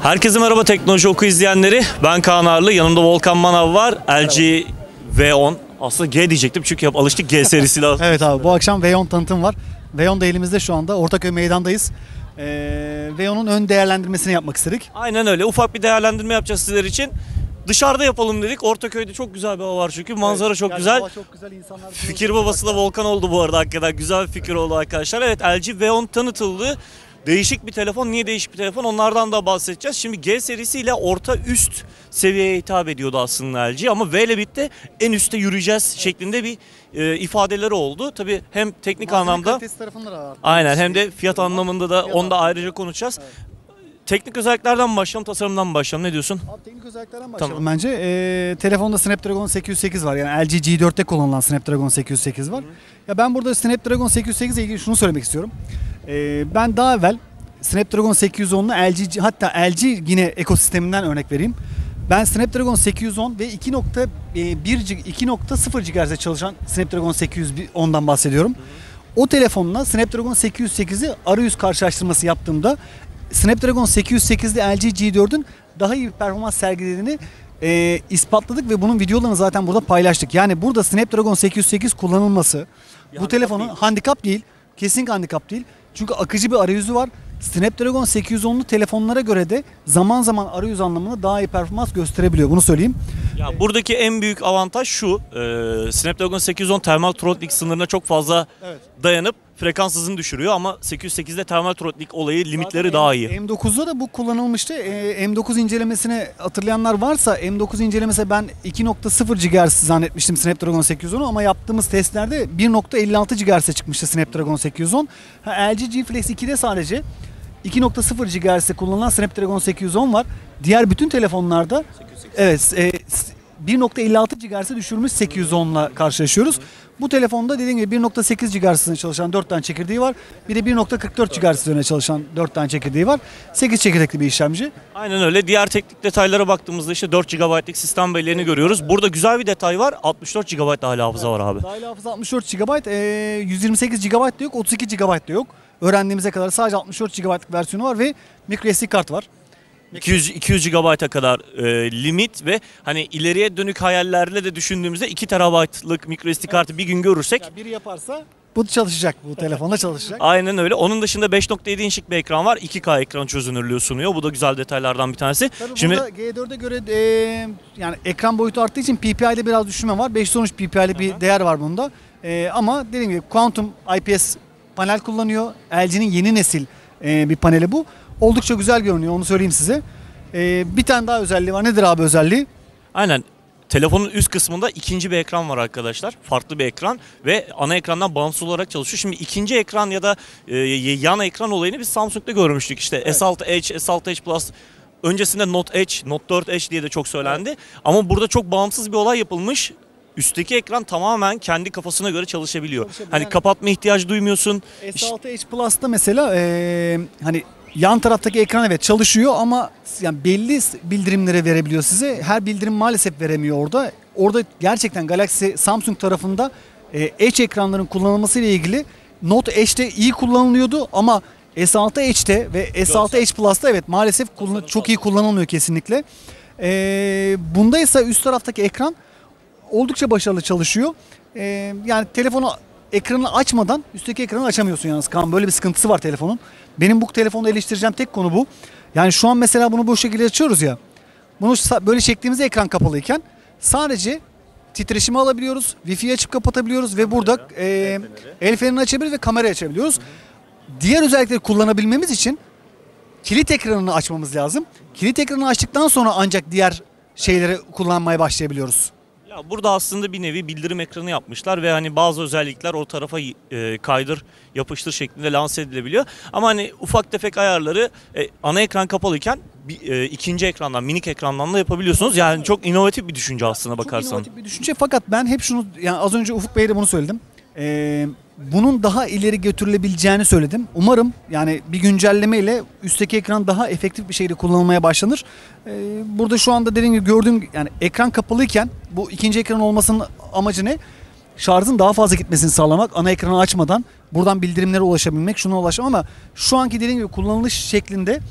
Herkese merhaba Teknoloji Oku izleyenleri. Ben Kaan Arlı, yanımda Volkan Manav var. LG V10. Aslında G diyecektim çünkü hep alıştık G serisiyle. Evet abi, bu akşam V10 tanıtım var. V10 da elimizde şu anda. Ortaköy meydandayız. V10'un ön değerlendirmesini yapmak istedik. Aynen öyle. Ufak bir değerlendirme yapacağız sizler için. Dışarıda yapalım dedik. Ortaköy'de çok güzel bir hava var çünkü. Manzara çok yani güzel. Hava çok güzel, insanlar... Fikir babası da Volkan oldu bu arada hakikaten. Güzel bir fikir oldu arkadaşlar. Evet, LG V10 tanıtıldı. Değişik bir telefon. Niye değişik bir telefon? Onlardan da bahsedeceğiz. Şimdi G serisiyle orta üst seviyeye hitap ediyordu aslında LG ama V ile birlikte en üstte yürüyeceğiz şeklinde bir ifadeleri oldu. Tabii hem teknik anlamda aynen hem de fiyat anlamında da onu da ayrıca konuşacağız. Evet. Teknik özelliklerden mi başlayalım, tasarımdan mı başlayalım? Ne diyorsun? Abi teknik özelliklerden başlayalım bence. Telefonda Snapdragon 808 var. Yani LG G4'te kullanılan Snapdragon 808 var. Ya ben burada Snapdragon 808 ile ilgili şunu söylemek istiyorum. Ben daha evvel Snapdragon 810'lu LG, hatta LG yine ekosisteminden örnek vereyim. Ben Snapdragon 810 ve 2.0 GHz'de çalışan Snapdragon 810'dan bahsediyorum. O telefonla Snapdragon 808'i arayüz karşılaştırması yaptığımda Snapdragon 808'de LG G4'ün daha iyi bir performans sergilediğini ispatladık ve bunun videolarını zaten burada paylaştık. Yani burada Snapdragon 808 kullanılması bu telefonun handikap değil, kesinlikle handikap değil. Çünkü akıcı bir arayüzü var. Snapdragon 810'lu telefonlara göre de zaman zaman arayüz anlamında daha iyi performans gösterebiliyor. Bunu söyleyeyim. Ya buradaki en büyük avantaj şu. Snapdragon 810 termal throttling sınırına çok fazla dayanıp frekans hızını düşürüyor ama 808'de termal throttling olayı limitleri daha iyi. M9'da da bu kullanılmıştı. M9 incelemesini hatırlayanlar varsa M9 incelemesi ben 2.0 GHz zannetmiştim Snapdragon 810'u ama yaptığımız testlerde 1.56 GHz'e çıkmıştı Snapdragon 810. LG G Flex 2'de sadece 2.0 GHz'de kullanılan Snapdragon 810 var. Diğer bütün telefonlarda 1.56 GHz'e düşürmüş 810'la karşılaşıyoruz. Bu telefonda dediğim gibi 1.8 GHz'de çalışan 4 tane çekirdeği var. Bir de 1.44 GHz üzerine çalışan 4 tane çekirdeği var. 8 çekirdekli bir işlemci. Aynen öyle. Diğer teknik detaylara baktığımızda işte 4 GB'lik sistem belleğini görüyoruz. Burada güzel bir detay var. 64 GB dahili hafıza var abi. Dahili hafıza 64 GB, 128 GB da yok, 32 GB da yok. Öğrendiğimize kadar sadece 64 GB'lık versiyonu var ve microSD kart var. 200 GB'a kadar limit ve hani ileriye dönük hayallerle de düşündüğümüzde 2 TB'lık microSD kartı bir gün görürsek. Ya biri yaparsa bu çalışacak, bu telefonda çalışacak. Aynen öyle. Onun dışında 5.7 inçlik bir ekran var. 2K ekran çözünürlüğü sunuyor. Bu da güzel detaylardan bir tanesi. Tabii şimdi burada G4'e göre yani ekran boyutu arttığı için PPI'de biraz düşme var. 513 PPI'li bir değer var bunda. Ama dediğim gibi Quantum IPS panel kullanıyor. LG'nin yeni nesil bir paneli bu. Oldukça güzel görünüyor, onu söyleyeyim size. Bir tane daha özelliği var. Nedir abi özelliği? Aynen. Telefonun üst kısmında ikinci bir ekran var arkadaşlar. Farklı bir ekran ve ana ekrandan bağımsız olarak çalışıyor. Şimdi ikinci ekran ya da yan ekran olayını biz Samsung'da görmüştük. İşte S6 Edge, S6 Edge Plus. Öncesinde Note Edge, Note 4 Edge diye de çok söylendi. Evet. Ama burada çok bağımsız bir olay yapılmış. Üstteki ekran tamamen kendi kafasına göre çalışabiliyor. Hani yani, kapatma ihtiyacı duymuyorsun. S6 Edge Plus'ta mesela hani yan taraftaki ekran evet çalışıyor ama yani belli bildirimleri verebiliyor size. Her bildirim maalesef veremiyor orada. Orada gerçekten Galaxy Samsung tarafında Edge ekranların kullanılması ile ilgili Note Edge'de iyi kullanılıyordu ama S6 Edge'de ve S6 Edge Plus'ta evet maalesef çok iyi kullanılmıyor kesinlikle. Bunda ise üst taraftaki ekran oldukça başarılı çalışıyor. Yani telefonu ekranı açmadan üstteki ekranı açamıyorsun yalnız. Böyle bir sıkıntısı var telefonun. Benim bu telefonu eleştireceğim tek konu bu. Yani şu an mesela bunu bu şekilde açıyoruz ya. Bunu böyle çektiğimizde ekran kapalıyken sadece titreşimi alabiliyoruz. Wi-Fi'yi açıp kapatabiliyoruz ve burada el frenini açabiliyoruz ve kamerayı açabiliyoruz. Diğer özellikleri kullanabilmemiz için kilit ekranını açmamız lazım. Kilit ekranını açtıktan sonra ancak diğer şeyleri kullanmaya başlayabiliyoruz. Ya burada aslında bir nevi bildirim ekranı yapmışlar ve hani bazı özellikler o tarafa kaydır yapıştır şeklinde lanse edilebiliyor. Ama hani ufak tefek ayarları ana ekran kapalıyken ikinci ekrandan, minik ekrandan da yapabiliyorsunuz. Yani çok inovatif bir düşünce aslına bakarsan. Çok inovatif bir düşünce fakat ben hep şunu, yani az önce Ufuk Bey'e de bunu söyledim. Bunun daha ileri götürülebileceğini söyledim. Umarım yani bir güncelleme ile üstteki ekran daha efektif bir şekilde kullanılmaya başlanır. Burada şu anda dediğim gibi gördüğüm yani ekran kapalıyken bu ikinci ekran olmasının amacı ne? Şarjın daha fazla gitmesini sağlamak, ana ekranı açmadan buradan bildirimlere ulaşabilmek, şuna ulaşmak ama şu anki dediğim gibi kullanılış şeklinde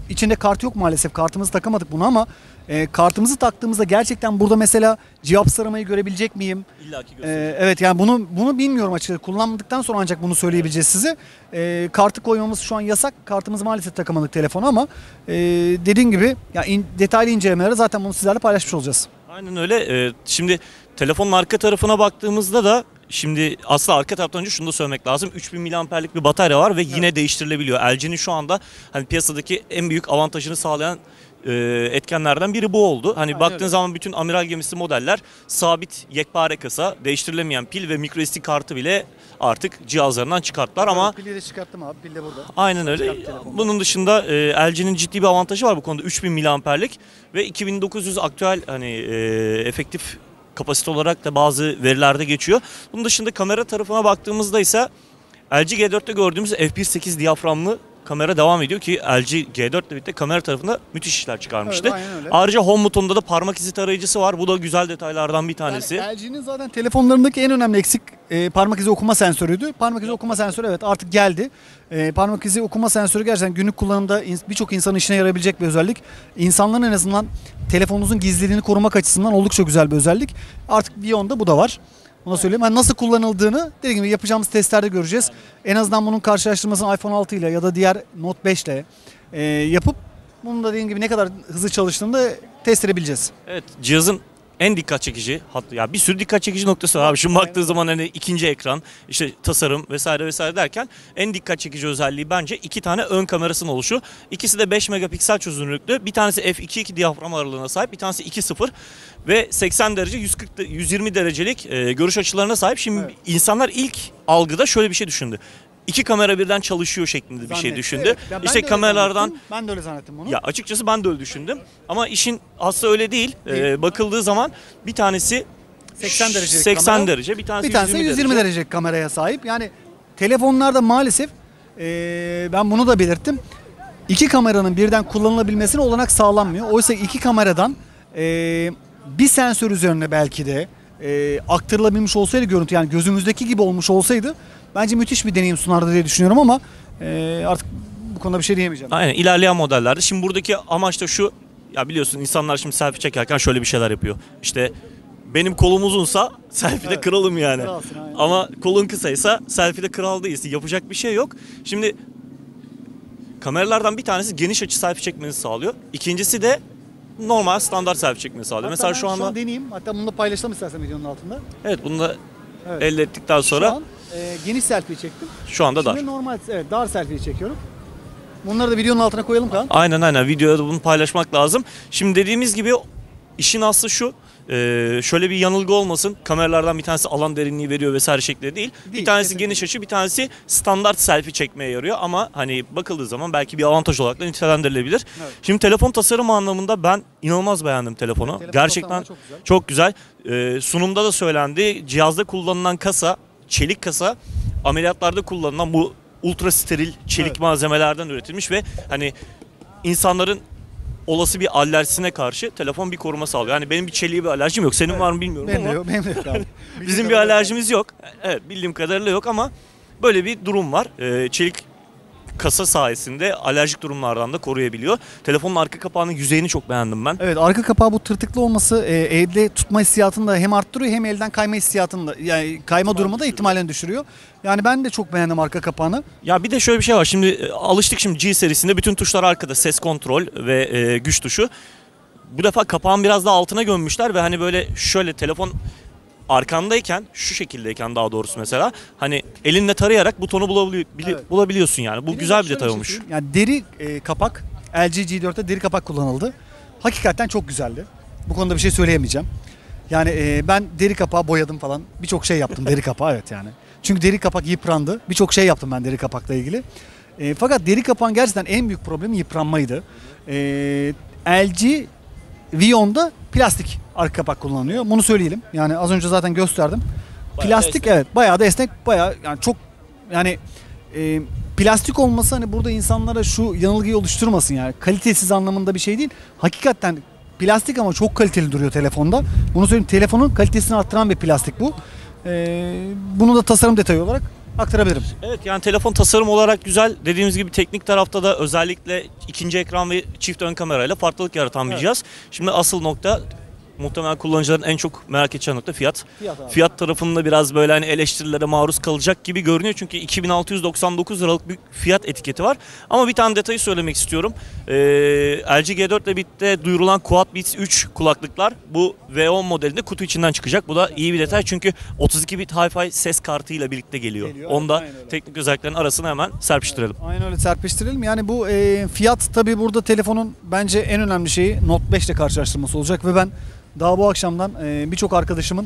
içinde kart yok maalesef. Kartımızı takamadık buna ama kartımızı taktığımızda gerçekten burada mesela cevap aramayı görebilecek miyim? İlla ki gösterecek. Evet yani bunu bilmiyorum açıkçası. Kullanmadıktan sonra ancak bunu söyleyebileceğiz size. Kartı koymamız şu an yasak. Kartımızı maalesef takamadık telefona ama dediğim gibi ya detaylı incelemeleri zaten bunu sizlerle paylaşmış olacağız. Aynen öyle. Şimdi telefonun arka tarafına baktığımızda da şimdi aslında arka taraftan önce şunu da söylemek lazım. 3000 miliamperlik bir batarya var ve yine değiştirilebiliyor. LG'nin şu anda hani piyasadaki en büyük avantajını sağlayan etkenlerden biri bu oldu. Hani Aynen baktığın öyle. zaman bütün amiral gemisi modeller sabit yekpare kasa, değiştirilemeyen pil ve microSD kartı bile artık cihazlarından çıkarttılar ama Pili de çıkarttım abi. Pil de burada. aynen öyle. Çıkart telefonu. Bunun dışında LG'nin ciddi bir avantajı var bu konuda. 3000 miliamperlik ve 2900 aktüel hani efektif kapasite olarak da bazı verilerde geçiyor. Bunun dışında kamera tarafına baktığımızda ise LG G4'te gördüğümüz f1.8 diyaframlı kamera devam ediyor ki LG G4 ile birlikte kamera tarafında müthiş işler çıkarmıştı. Evet, aynen öyle. Ayrıca home butonunda da parmak izi tarayıcısı var. Bu da güzel detaylardan bir tanesi. Yani LG'nin zaten telefonlarındaki en önemli eksik parmak izi okuma sensörüydü. Parmak izi okuma sensörü evet artık geldi. Parmak izi okuma sensörü gerçekten günlük kullanımda birçok insanın işine yarayabilecek bir özellik. İnsanların en azından telefonunuzun gizliliğini korumak açısından oldukça güzel bir özellik. Artık Vion'da bu da var. Ona söyleyeyim. Yani nasıl kullanıldığını dediğim gibi yapacağımız testlerde göreceğiz. En azından bunun karşılaştırmasını iPhone 6 ile ya da diğer Note 5 ile yapıp bunun da dediğim gibi ne kadar hızlı çalıştığını da test edebileceğiz. Evet, cihazın en dikkat çekici hatta ya bir sürü dikkat çekici noktası var abi. Şimdi baktığı zaman hani ikinci ekran, işte tasarım vesaire vesaire derken en dikkat çekici özelliği bence iki tane ön kamerasının oluşu. İkisi de 5 megapiksel çözünürlüklü. Bir tanesi f2.2 diyafram aralığına sahip, bir tanesi 2.0 ve 80 derece 120 derecelik görüş açılarına sahip. Şimdi Evet. insanlar ilk algıda şöyle bir şey düşündü. İki kamera birden çalışıyor şeklinde bir şey Zannetti. düşündü. Evet. Ya ben de İşte öyle kameralardan zannettim. Ben de öyle zannettim bunu. ya açıkçası ben de öyle düşündüm. Ama işin aslı öyle değil. Değil. Bakıldığı zaman bir tanesi 80 derecelik 80 kamera, derece, bir tanesi, bir tanesi 120 derece kameraya sahip. Yani telefonlarda maalesef ben bunu da belirttim. İki kameranın birden kullanılabilmesine olanak sağlanmıyor. Oysa iki kameradan bir sensör üzerine belki de aktarılabilmiş olsaydı görüntü yani gözümüzdeki gibi olmuş olsaydı bence müthiş bir deneyim sunardı diye düşünüyorum ama artık bu konuda bir şey diyemeyeceğim. Aynen, ilerleyen modellerde. Şimdi buradaki amaç da şu. Ya biliyorsun insanlar şimdi selfie çekerken şöyle bir şeyler yapıyor. İşte benim kolum uzunsa selfie'de Evet. kralım yani. Kralsın, aynen. Ama kolun kısaysa selfie'de kral değilsin. Yapacak bir şey yok. Şimdi kameralardan bir tanesi geniş açı selfie çekmenizi sağlıyor. İkincisi de normal standart selfie çekmenizi sağlıyor. Hatta Mesela ben şu anda deneyeyim. Hatta bunu da paylaşalım istersen videonun altında. evet, bunu da Evet. elde ettikten sonra Şu an geniş selfie çektim. şu anda dar. Şimdi normal dar selfie çekiyorum. Bunları da videonun altına koyalım Kaan. Aynen videoda bunu paylaşmak lazım. Şimdi dediğimiz gibi işin aslı şu. Şöyle bir yanılgı olmasın. Kameralardan bir tanesi alan derinliği veriyor vesaire şeklinde değil. Bir Değil, tanesi kesinlikle. geniş açı, bir tanesi standart selfie çekmeye yarıyor ama hani bakıldığı zaman belki bir avantaj olarak da nitelendirilebilir. Evet. Şimdi telefon tasarımı anlamında ben inanılmaz beğendim telefonu. Telefon Gerçekten tasarımı çok güzel. çok güzel. Sunumda da söylendi. Cihazda kullanılan kasa, çelik kasa, ameliyatlarda kullanılan bu ultra steril çelik Evet. malzemelerden üretilmiş ve hani insanların olası bir alerjisine karşı telefon bir koruma sağlıyor. Yani benim bir çeliğe bir alerjim yok. Senin var mı bilmiyorum Benim de ama yok, benim de yok abi. bizim bir alerjimiz yok. Evet, bildiğim kadarıyla yok ama böyle bir durum var. Çelik kasa sayesinde alerjik durumlardan da koruyabiliyor. Telefonun arka kapağının yüzeyini çok beğendim ben. Evet, arka kapağı bu tırtıklı olması elde tutma hissiyatını da hem arttırıyor hem elden kayma hissiyatını da yani kayma durumu da ihtimalini düşürüyor. Yani ben de çok beğendim arka kapağını. Ya bir de şöyle bir şey var. Şimdi alıştık şimdi G serisinde bütün tuşlar arkada. Ses kontrol ve güç tuşu. Bu defa kapağın biraz daha altına gömmüşler ve hani böyle şöyle telefon arkandayken, şu şekildeyken daha doğrusu mesela hani elinle tarayarak butonu Evet. bulabiliyorsun yani. Bu güzel bir şöyle detay şey olmuş. söyleyeyim. Yani deri kapak LG G4'te deri kapak kullanıldı. Hakikaten çok güzeldi. Bu konuda bir şey söyleyemeyeceğim. Yani ben deri kapağı boyadım falan. Birçok şey yaptım deri kapağı evet yani. Çünkü deri kapak yıprandı. Birçok şey yaptım ben deri kapakla ilgili. Fakat deri kapağın gerçekten en büyük problemi yıpranmaydı. LG Vion'da plastik arka kapak kullanılıyor. Bunu söyleyelim. Yani az önce zaten gösterdim. Bayağı Plastik esnek. evet bayağı da esnek bayağı yani çok yani plastik olması hani burada insanlara şu yanılgıyı oluşturmasın yani kalitesiz anlamında bir şey değil. Hakikaten plastik ama çok kaliteli duruyor telefonda. Bunu söyleyeyim telefonun kalitesini arttıran bir plastik bu. Bunu da tasarım detayı olarak aktarabilirim. Evet, yani telefon tasarım olarak güzel. Dediğimiz gibi teknik tarafta da özellikle ikinci ekran ve çift ön kamerayla farklılık yaratan bir cihaz. Şimdi asıl nokta, muhtemelen kullanıcıların en çok merak edeceği nokta fiyat. Fiyat tarafında biraz böyle hani eleştirilere maruz kalacak gibi görünüyor. Çünkü 2699 liralık bir fiyat etiketi var. Ama bir tane detayı söylemek istiyorum. LG G4 ile birlikte duyurulan Quad Beats 3 kulaklıklar bu V10 modelinde kutu içinden çıkacak. Bu da iyi bir detay çünkü 32 bit Hi-Fi ses kartıyla birlikte geliyor. Onu da teknik özelliklerin arasına hemen serpiştirelim. Aynen öyle, serpiştirelim. Yani bu fiyat tabii burada telefonun bence en önemli şeyi Note 5 ile karşılaştırması olacak ve ben daha bu akşamdan birçok arkadaşımın,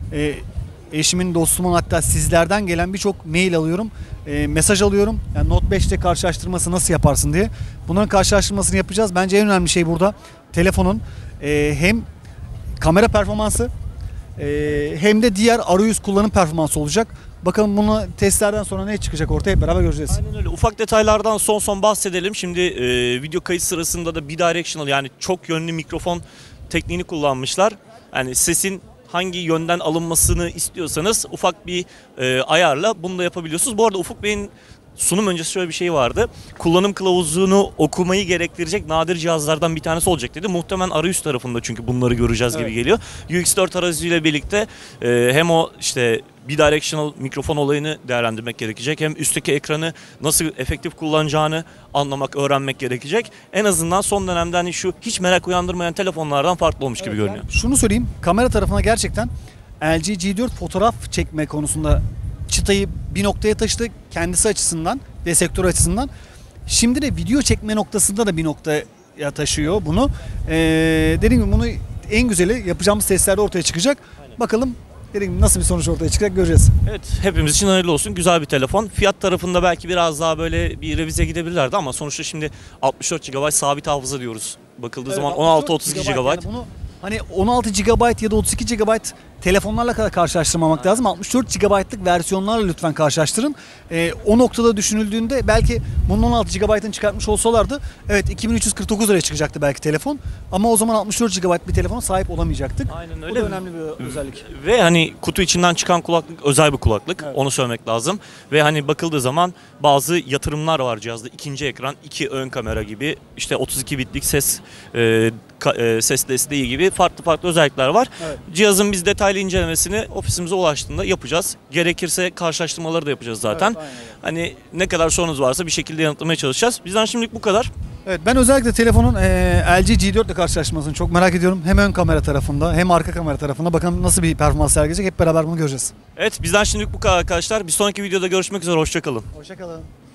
eşimin, dostumun, hatta sizlerden gelen birçok mail alıyorum, mesaj alıyorum. Yani Note 5 ile karşılaştırması nasıl yaparsın diye. Bunların karşılaştırmasını yapacağız. Bence en önemli şey burada telefonun hem kamera performansı hem de diğer arayüz kullanım performansı olacak. Bakalım bunu testlerden sonra ne çıkacak ortaya, hep beraber göreceğiz. Aynen öyle. Ufak detaylardan son bahsedelim. Şimdi video kayıt sırasında da bidirectional, yani çok yönlü mikrofon tekniğini kullanmışlar. Yani sesin hangi yönden alınmasını istiyorsanız ufak bir ayarla bunu da yapabiliyorsunuz. Bu arada Ufuk Bey'in sunum öncesi şöyle bir şey vardı. Kullanım kılavuzunu okumayı gerektirecek nadir cihazlardan bir tanesi olacak dedi. Muhtemelen arayüz tarafında çünkü bunları göreceğiz gibi geliyor. UX4 arayüzüyle birlikte hem o işte bidirectional mikrofon olayını değerlendirmek gerekecek. Hem üstteki ekranı nasıl efektif kullanacağını anlamak, öğrenmek gerekecek. En azından son dönemde hani şu hiç merak uyandırmayan telefonlardan farklı olmuş gibi görünüyor. Şunu söyleyeyim, kamera tarafına gerçekten LG G4 fotoğraf çekme konusunda çıtayı bir noktaya taşıdı kendisi açısından ve sektör açısından. Şimdi de video çekme noktasında da bir noktaya taşıyor bunu. Dediğim gibi bunu en güzeli yapacağımız testlerde ortaya çıkacak. Aynen. Bakalım dediğim gibi nasıl bir sonuç ortaya çıkacak göreceğiz. Evet, hepimiz için hayırlı olsun. Güzel bir telefon. Fiyat tarafında belki biraz daha böyle bir revize gidebilirlerdi ama sonuçta şimdi 64 GB sabit hafıza diyoruz. Bakıldığı zaman 16-32 GB. Yani bunu hani 16 GB ya da 32 GB telefonlarla kadar karşılaştırmamak lazım. 64 GB'lık versiyonlarla lütfen karşılaştırın. O noktada düşünüldüğünde belki bunun 16 GB'ını çıkartmış olsalardı evet 2349 liraya çıkacaktı belki telefon. Ama o zaman 64 GB bir telefona sahip olamayacaktık. Aynen öyle. Bu da önemli bir özellik. Ve hani kutu içinden çıkan kulaklık özel bir kulaklık. Evet. Onu söylemek lazım. Ve hani bakıldığı zaman bazı yatırımlar var cihazda. İkinci ekran, 2 ön kamera gibi, işte 32 bitlik ses desteği gibi farklı özellikler var. Evet. Cihazın biz detaylı incelemesini ofisimize ulaştığında yapacağız. Gerekirse karşılaştırmaları da yapacağız zaten. Evet, hani ne kadar sorunuz varsa bir şekilde yanıtlamaya çalışacağız. Bizden şimdilik bu kadar. Evet, ben özellikle telefonun LG G4 ile karşılaşmasını çok merak ediyorum. Hem ön kamera tarafında hem arka kamera tarafında. Bakalım nasıl bir performans sergileyecek, hep beraber bunu göreceğiz. Evet, bizden şimdilik bu kadar arkadaşlar. Bir sonraki videoda görüşmek üzere. Hoşça kalın. Hoşça kalın.